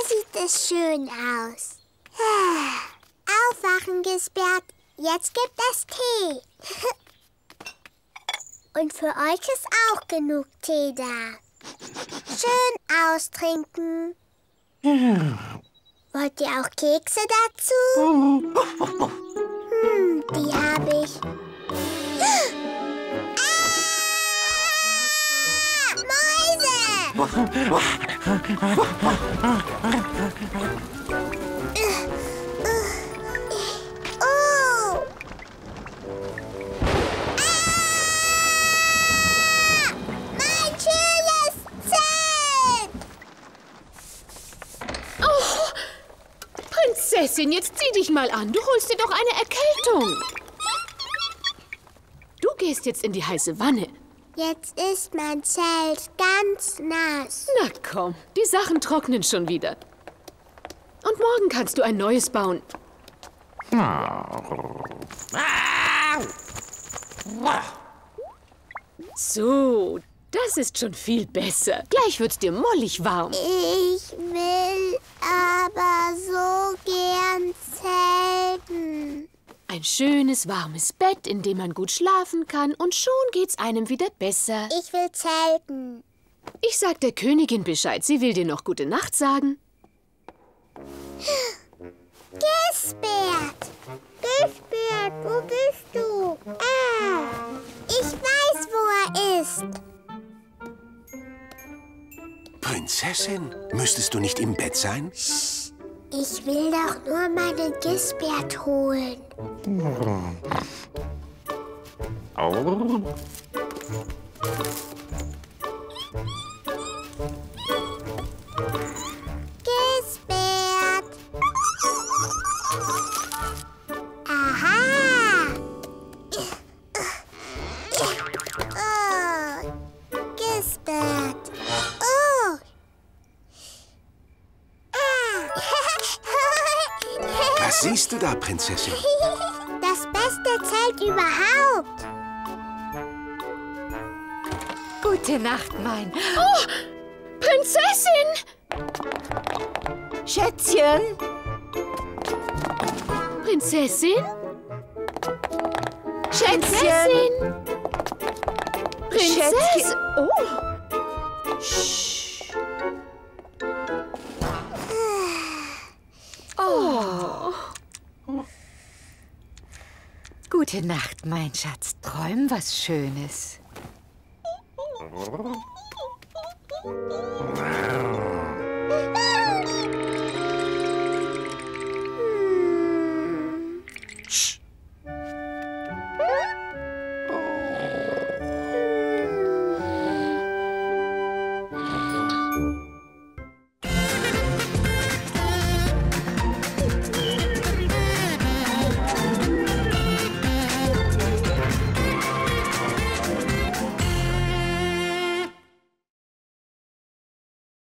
sieht es schön aus. Aufwachen, Gisbert. Jetzt gibt es Tee. Und für euch ist auch genug Tee da. Schön austrinken. Wollt ihr auch Kekse dazu? Die habe ich. Mäuse! Mein schönes Zelt! Prinzessin, jetzt zieh dich mal an. Du holst dir doch eine Erkältung. Du gehst jetzt in die heiße Wanne. Jetzt ist mein Zelt ganz nass. Na komm, die Sachen trocknen schon wieder. Und morgen kannst du ein neues bauen. So, das ist schon viel besser. Gleich wird's dir mollig warm. Ich will aber so gern zelten. Ein schönes, warmes Bett, in dem man gut schlafen kann und schon geht's einem wieder besser. Ich will zelten. Ich sag der Königin Bescheid, sie will dir noch gute Nacht sagen. Gisbert! Gisbert, wo bist du? Ich weiß, wo er ist. Prinzessin, müsstest du nicht im Bett sein? Ich will doch nur meinen Gisbert holen. Gisbert! Aha! Oh, Gisbert! Oh! Was siehst du da, Prinzessin? Das beste Zelt überhaupt. Gute Nacht, mein Oh, Prinzessin! Schätzchen. Prinzessin? Schätzchen. Prinzessin! Oh, Gute Nacht, mein Schatz. Träum was Schönes.